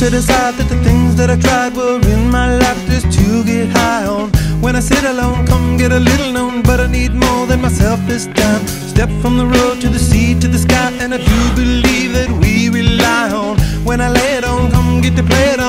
to decide that the things that I tried were in my life just to get high on. When I sit alone, come get a little known, but I need more than myself this time. Step from the road to the sea to the sky, and I do believe that we rely on. When I lay it on, come get to play it on.